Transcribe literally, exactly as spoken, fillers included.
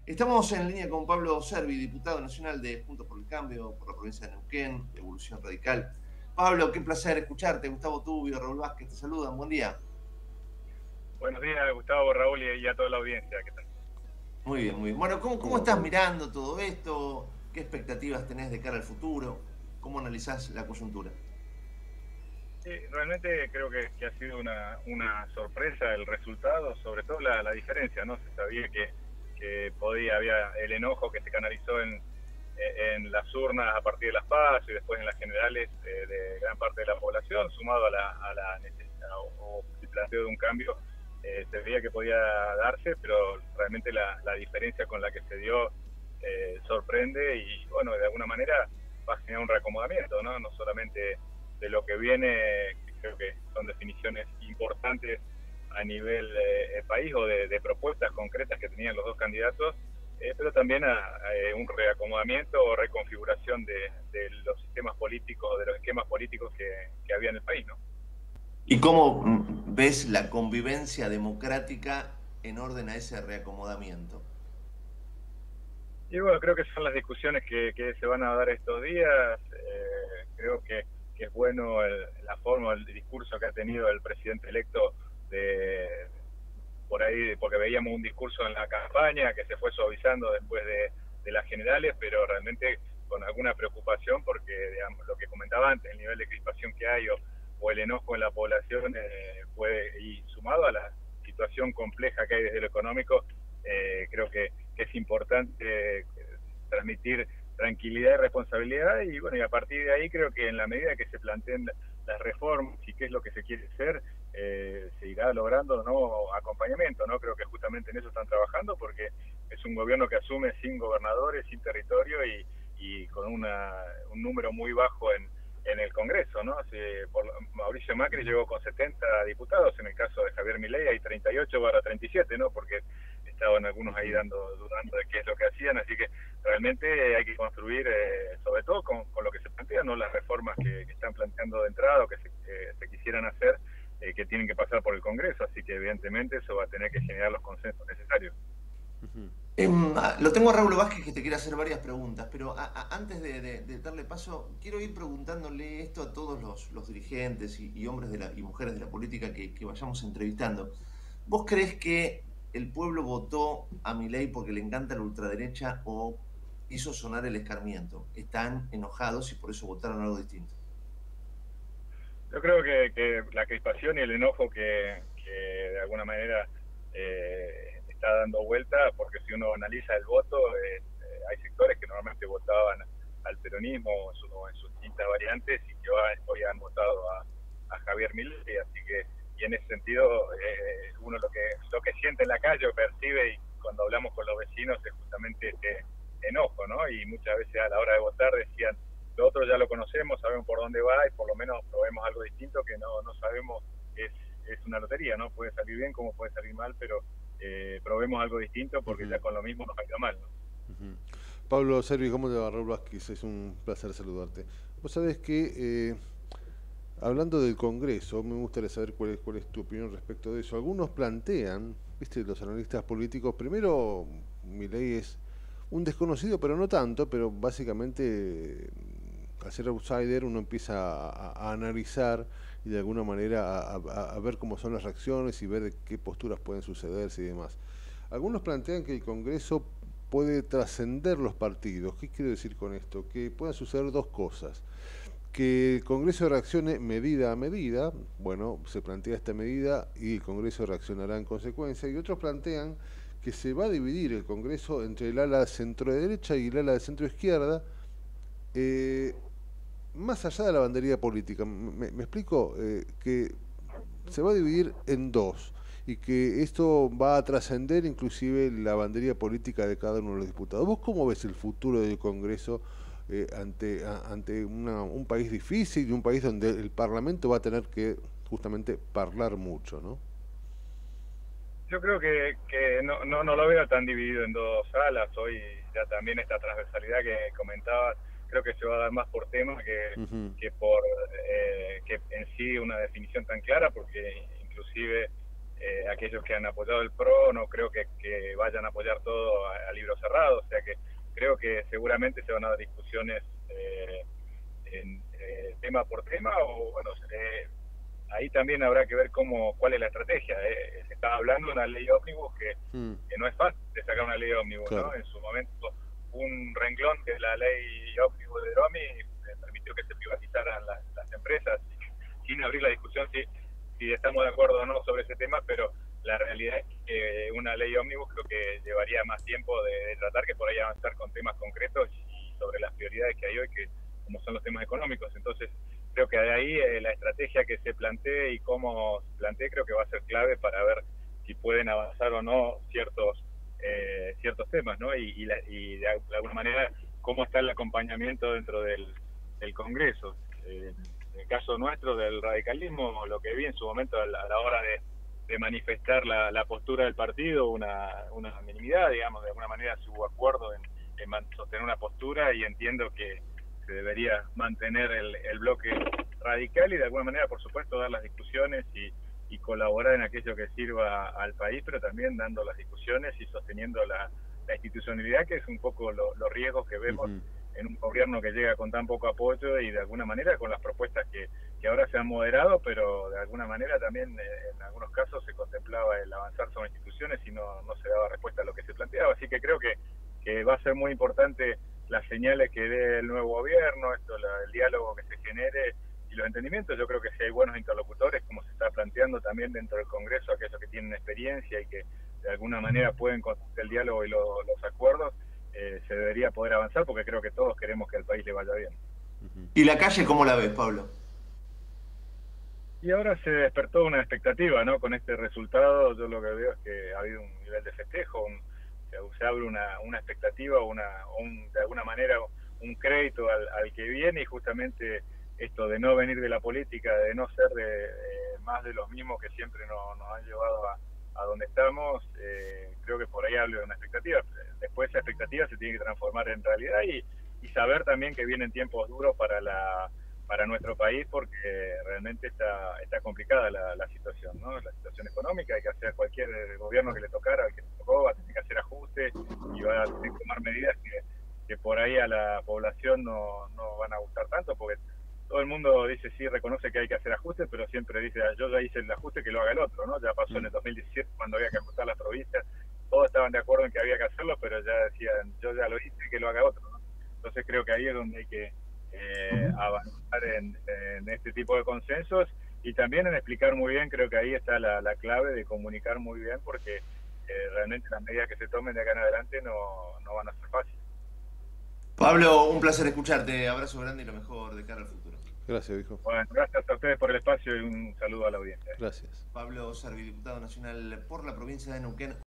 Estamos en línea con Pablo Servi, diputado nacional de Juntos por el Cambio, por la provincia de Neuquén, de Evolución Radical. Pablo, qué placer escucharte. Gustavo Tubio, Raúl Vázquez te saludan. Buen día. Buenos días, Gustavo, Raúl y, y a toda la audiencia. ¿Qué tal? Muy bien, muy bien. Bueno, ¿cómo, cómo ¿Cómo va, estás Pablo? mirando todo esto? ¿Qué expectativas tenés de cara al futuro? ¿Cómo analizás la coyuntura? Sí, realmente creo que, que ha sido una, una sorpresa el resultado, sobre todo la, la diferencia, ¿no? Se sabía que, que podía, había el enojo que se canalizó en, en las urnas a partir de las PASO y después en las generales de, de gran parte de la población, sumado a la, a la necesidad o, o el planteo de un cambio, eh, se veía que podía darse, pero realmente la, la diferencia con la que se dio eh, sorprende y, bueno, de alguna manera va a generar un reacomodamiento, ¿no? No solamente de lo que viene, que creo que son definiciones importantes a nivel eh, país o de, de propuestas concretas que tenían los dos candidatos, eh, pero también a, a, un reacomodamiento o reconfiguración de, de los sistemas políticos, de los esquemas políticos que, que había en el país, ¿no? ¿Y cómo ves la convivencia democrática en orden a ese reacomodamiento? Y bueno, creo que son las discusiones que, que se van a dar estos días. Eh, creo que, que es bueno el, la forma, el discurso que ha tenido el presidente electo de, por ahí, porque veíamos un discurso en la campaña que se fue suavizando después de, de las generales, pero realmente con alguna preocupación porque, digamos, lo que comentaba antes, el nivel de crispación que hay o, o el enojo en la población eh, puede, y sumado a la situación compleja que hay desde lo económico, eh, creo que, que es importante eh, transmitir tranquilidad y responsabilidad y bueno, y a partir de ahí creo que en la medida que se planteen las reformas y qué es lo que se quiere hacer, eh, se irá logrando no acompañamiento, ¿no? Creo que justamente en eso están trabajando porque es un gobierno que asume sin gobernadores, sin territorio y, y con una, un número muy bajo en, en el Congreso, ¿no? Si por, Mauricio Macri llegó con setenta diputados, en el caso de Javier Milei hay treinta y ocho barra treinta y siete, ¿no? Porque estaban algunos ahí dando, dudando de qué es lo que hacían, así que realmente hay que construir, eh, sobre todo con, con lo que se plantea, ¿no? Las reformas que, que están planteando de entrada o que se, eh, se quisieran hacer, eh, que tienen que pasar por el Congreso, así que evidentemente eso va a tener que generar los consensos necesarios. Uh-huh. Eh, lo tengo a Raúl Vázquez que te quiere hacer varias preguntas, pero a, a, antes de, de, de, darle paso, quiero ir preguntándole esto a todos los, los dirigentes y, y hombres de la, y mujeres de la política que, que vayamos entrevistando. ¿Vos crees que el pueblo votó a Milei porque le encanta la ultraderecha o hizo sonar el escarmiento? ¿Están enojados y por eso votaron algo distinto? Yo creo que, que la crispación y el enojo que, que de alguna manera eh, está dando vuelta, porque si uno analiza el voto, eh, eh, hay sectores que normalmente votaban al peronismo o en, su, o en sus distintas variantes y que hoy han votado a, a Javier Milei, así que y en ese sentido eh, uno lo que lo que siente en la calle o percibe y cuando hablamos con los vecinos es justamente este enojo, ¿no? Y muchas veces a la hora de votar decían, lo otro ya lo conocemos, sabemos por dónde va y por lo menos probemos algo distinto que no, no sabemos, es, es una lotería, ¿no? Puede salir bien como puede salir mal, pero eh, probemos algo distinto porque uh-huh. ya con lo mismo nos ha ido mal, ¿no? Uh-huh. Pablo Servi, ¿cómo te va? Raúl Vázquez, es un placer saludarte. Vos sabés que, eh, hablando del Congreso, me gustaría saber cuál es, cuál es tu opinión respecto de eso. Algunos plantean, viste, los analistas políticos, primero, Milei es un desconocido, pero no tanto, pero básicamente al ser outsider uno empieza a, a analizar y de alguna manera a, a, a ver cómo son las reacciones y ver de qué posturas pueden sucederse y demás. Algunos plantean que el Congreso puede trascender los partidos. ¿Qué quiero decir con esto? Que puedan suceder dos cosas. Que el Congreso reaccione medida a medida, bueno, se plantea esta medida y el Congreso reaccionará en consecuencia, y otros plantean que se va a dividir el Congreso entre el ala centro derecha y el ala de centro izquierda, eh, más allá de la bandería política. ¿Me, me explico? Eh, que se va a dividir en dos y que esto va a trascender inclusive la bandería política de cada uno de los diputados. ¿Vos cómo ves el futuro del Congreso eh, ante, a, ante una, un país difícil y un país donde el Parlamento va a tener que justamente hablar mucho, ¿no? Yo creo que, que no, no, no lo veo tan dividido en dos salas. Hoy ya también esta transversalidad que comentabas, creo que se va a dar más por temas que, uh-huh. que por eh, que en sí una definición tan clara, porque inclusive eh, aquellos que han apoyado el PRO no creo que, que vayan a apoyar todo a, a libro cerrado, o sea que creo que seguramente se van a dar discusiones eh, en, eh, tema por tema, o bueno, eh, ahí también habrá que ver cómo cuál es la estrategia. Eh. Se estaba hablando de una ley ómnibus que, mm. que no es fácil de sacar una ley ómnibus, claro. ¿no? En su momento un renglón de la ley ómnibus de Dromi permitió que se privatizaran las, las empresas sin abrir la discusión si, si estamos de acuerdo o no sobre ese tema, pero la realidad es que una ley ómnibus creo que llevaría más tiempo de, de tratar que por ahí avanzar con temas concretos y sobre las prioridades que hay hoy, que como son los temas económicos. Entonces creo que de ahí eh, la estrategia que se plantee y cómo se plantee creo que va a ser clave para ver si pueden avanzar o no ciertos eh, ciertos temas, ¿no? Y, y, la, y de, de alguna manera cómo está el acompañamiento dentro del, del Congreso. Eh, en el caso nuestro del radicalismo, lo que vi en su momento a la, a la hora de, de manifestar la, la postura del partido, una, una minimidad, digamos, de alguna manera se hubo acuerdo en, en sostener una postura y entiendo que se debería mantener el, el bloque radical y de alguna manera, por supuesto, dar las discusiones y, y colaborar en aquello que sirva al país, pero también dando las discusiones y sosteniendo la, la institucionalidad, que es un poco lo, los riesgos que vemos uh-huh. en un gobierno que llega con tan poco apoyo y de alguna manera con las propuestas que, que ahora se han moderado, pero de alguna manera también eh, en algunos casos se contemplaba el avanzar sobre instituciones y no, no se daba respuesta a lo que se planteaba. Así que creo que, que va a ser muy importante las señales que dé el nuevo gobierno, esto, la, el diálogo que se genere y los entendimientos. Yo creo que si hay buenos interlocutores, como se está planteando también dentro del Congreso, aquellos que tienen experiencia y que de alguna manera pueden construir el diálogo y lo, los acuerdos, eh, se debería poder avanzar, porque creo que todos queremos que al país le vaya bien. ¿Y la calle cómo la ves, Pablo? Y ahora se despertó una expectativa, ¿no? Con este resultado, yo lo que veo es que ha habido un nivel de festejo, un, se abre una, una expectativa, una, un, de alguna manera un crédito al, al que viene, y justamente esto de no venir de la política, de no ser de, de más de los mismos que siempre nos, nos han llevado a, a donde estamos, eh, creo que por ahí hablo de una expectativa. Después esa expectativa se tiene que transformar en realidad y, y saber también que vienen tiempos duros para la para nuestro país, porque realmente está está complicada la, la situación, ¿no? La situación económica, hay que hacer cualquier gobierno que le tocara, al que le tocó, va a tener que hacer ajustes y va a tener que tomar medidas que, que por ahí a la población no, no van a gustar tanto, porque todo el mundo dice sí, reconoce que hay que hacer ajustes, pero siempre dice, yo ya hice el ajuste, que lo haga el otro, ¿no? Ya pasó en el dos mil diecisiete cuando había que ajustar las provincias, todos estaban de acuerdo en que había que hacerlo, pero ya decían, yo ya lo hice, que lo haga otro, ¿no? Entonces creo que ahí es donde hay que eh, avanzar en, en este tipo de consensos y también en explicar muy bien. Creo que ahí está la, la clave de comunicar muy bien, porque eh, realmente las medidas que se tomen de acá en adelante no, no van a ser fáciles. Pablo, un placer escucharte, abrazo grande y lo mejor de cara al futuro. Gracias, hijo. Bueno, gracias a ustedes por el espacio y un saludo a la audiencia. Gracias. Pablo Servi, diputado nacional por la provincia de Neuquén.